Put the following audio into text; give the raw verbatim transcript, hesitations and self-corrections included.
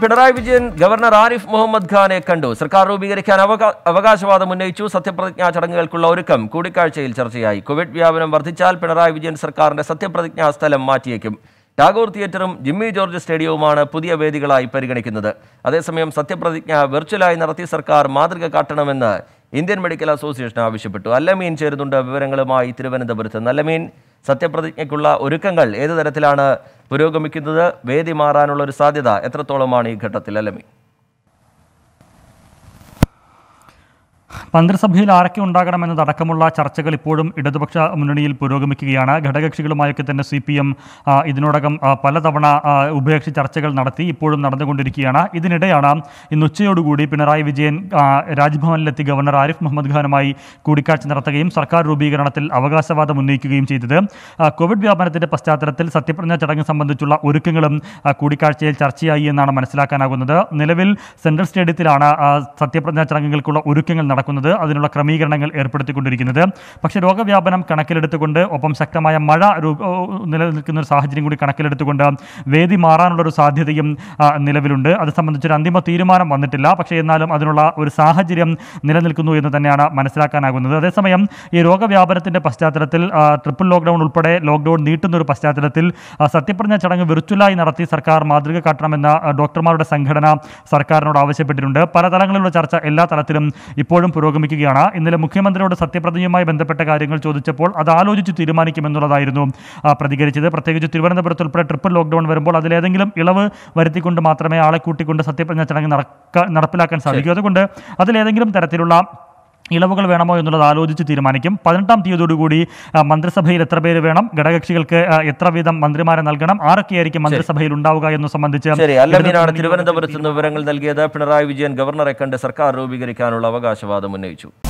Pinarayi Vijayan governor Arif Muhammad ഖാനെ കണ്ടു. സർക്കാർ രൂപീകരിക്കാൻ അവകാശവാദം ഉന്നയിച്ചു. സത്യപ്രതിജ്ഞാ ചടങ്ങുകൾക്കുള്ള ഒരുക്കം കൂടിക്കാഴ്ചയിൽ ചർച്ചയായി. കോവിഡ് വ്യാപനം വർദ്ധിച്ചാൽ പിണറായി വിജയൻ സർക്കാരിന്റെ സത്യപ്രതിജ്ഞാ സ്ഥലം മാറ്റിയേക്കും. ടാഗോർ തിയേറ്ററും ജിമ്മി ജോർജ് സ്റ്റേഡിയവുമാണ് പുതിയ വേദികളായി പരിഗണിക്കുന്നത്. അതേസമയം സത്യപ്രതിജ്ഞ വെർച്വലായി നടത്തി സർക്കാർ മാതൃക കാട്ടണമെന്ന് ഇന്ത്യൻ മെഡിക്കൽ അസോസിയേഷൻ ആവശ്യപ്പെട്ടു. അല്ലമീൻ ചേരുന്നുണ്ട് വിവരങ്ങളുമായി തിരുവനന്തപുരത്ത്. അല്ലമീൻ, സത്യപ്രതിജ്ഞയ്ക്കുള്ള ഒരുക്കങ്ങൾ ഏതു തരത്തിലാണ് പുരോഗമിക്കുന്നത്? വേദി മാറാനുള്ള ഒരു സാധ്യത എത്രത്തോളമാണ് ഈ ഘട്ടത്തിൽ? അല്ലമീൻ, മന്ത്രിസഭയിൽ ആരൊക്കെ ഉണ്ടാകണമെന്നതടക്കമുള്ള ചർച്ചകൾ ഇപ്പോഴും ഇടതുപക്ഷ മുന്നണിയിൽ പുരോഗമിക്കുകയാണ്. ഘടകകക്ഷികളുമായൊക്കെ തന്നെ സി പി എം ഇതിനോടകം പലതവണ ഉഭയകക്ഷി ചർച്ചകൾ നടത്തി, ഇപ്പോഴും നടന്നുകൊണ്ടിരിക്കുകയാണ്. ഇതിനിടെയാണ് ഇന്ന് ഉച്ചയോടുകൂടി പിണറായി വിജയൻ രാജ്ഭവനിലെത്തി ഗവർണർ ആരിഫ് മുഹമ്മദ് ഖാനുമായി കൂടിക്കാഴ്ച നടത്തുകയും സർക്കാർ രൂപീകരണത്തിൽ അവകാശവാദം ഉന്നയിക്കുകയും ചെയ്തത്. കോവിഡ് വ്യാപനത്തിന്റെ പശ്ചാത്തലത്തിൽ സത്യപ്രതിജ്ഞാ ചടങ്ങ് സംബന്ധിച്ചുള്ള ഒരുക്കങ്ങളും കൂടിക്കാഴ്ചയിൽ ചർച്ചയായി എന്നാണ് മനസ്സിലാക്കാനാകുന്നത്. നിലവിൽ സെൻട്രൽ സ്റ്റേഡിയത്തിലാണ് സത്യപ്രതിജ്ഞാ ചടങ്ങുകൾക്കുള്ള ഒരുക്കങ്ങൾ നടക്കുന്നത്, അതിനുള്ള ക്രമീകരണങ്ങൾ ഏർപ്പെടുത്തിക്കൊണ്ടിരിക്കുന്നത്. പക്ഷേ രോഗവ്യാപനം കണക്കിലെടുത്തുകൊണ്ട്, ഒപ്പം ശക്തമായ മഴ നിലനിൽക്കുന്ന ഒരു സാഹചര്യം കൂടി കണക്കിലെടുത്തുകൊണ്ട് വേദി മാറാനുള്ളൊരു സാധ്യതയും നിലവിലുണ്ട്. അത് സംബന്ധിച്ചൊരു അന്തിമ തീരുമാനം വന്നിട്ടില്ല. പക്ഷേ എന്നാലും അതിനുള്ള ഒരു സാഹചര്യം നിലനിൽക്കുന്നു എന്ന് തന്നെയാണ് മനസ്സിലാക്കാനാകുന്നത്. അതേസമയം ഈ രോഗവ്യാപനത്തിൻ്റെ പശ്ചാത്തലത്തിൽ ട്രിപ്പിൾ ലോക്ക്ഡൗൺ ഉൾപ്പെടെ ലോക്ക്ഡൗൺ നീട്ടുന്ന ഒരു പശ്ചാത്തലത്തിൽ സത്യപ്രതിജ്ഞാ ചടങ്ങ് വിർച്വലായി നടത്തി സർക്കാർ മാതൃക കാട്ടണമെന്ന ഡോക്ടർമാരുടെ സംഘടന സർക്കാരിനോട് ആവശ്യപ്പെട്ടിട്ടുണ്ട്. പല തലങ്ങളിലുള്ള ചർച്ച എല്ലാ തലത്തിലും ഇപ്പോഴും പുരോഗമിക്കുകയാണ്. ഇന്നലെ മുഖ്യമന്ത്രിയോട് സത്യപ്രതിജ്ഞയുമായി ബന്ധപ്പെട്ട കാര്യങ്ങൾ ചോദിച്ചപ്പോൾ അത് ആലോചിച്ച് തീരുമാനിക്കുമെന്നുള്ളതായിരുന്നു പ്രതികരിച്ചത്. പ്രത്യേകിച്ച് തിരുവനന്തപുരത്ത് ഉൾപ്പെടെ ട്രിപ്പിൾ ലോക്ക്ഡൗൺ വരുമ്പോൾ അതിലേതെങ്കിലും ഇളവ് വരുത്തിക്കൊണ്ട് മാത്രമേ ആളെ കൂട്ടിക്കൊണ്ട് സത്യപ്രതിജ്ഞാ ചടങ്ങ് നടപ്പിലാക്കാൻ സാധിക്കൂ. അതുകൊണ്ട് അതിലേതെങ്കിലും തരത്തിലുള്ള ഇളവുകൾ വേണമോ എന്നുള്ളത് ആലോചിച്ച് തീരുമാനിക്കും. പതിനെട്ടാം തീയതിയോടുകൂടി മന്ത്രിസഭയിൽ എത്ര പേര് വേണം, ഘടകകക്ഷികൾക്ക് എത്ര വീതം മന്ത്രിമാരെ നൽകണം, ആരൊക്കെയായിരിക്കും മന്ത്രിസഭയിൽ ഉണ്ടാവുക എന്ന് സംബന്ധിച്ച് തിരുവനന്തപുരത്ത് നിന്ന് വിവരങ്ങൾ നൽകിയത്. പിണറായി വിജയൻ ഗവർണറെ കണ്ട് സർക്കാർ രൂപീകരിക്കാനുള്ള അവകാശവാദം ഉന്നയിച്ചു.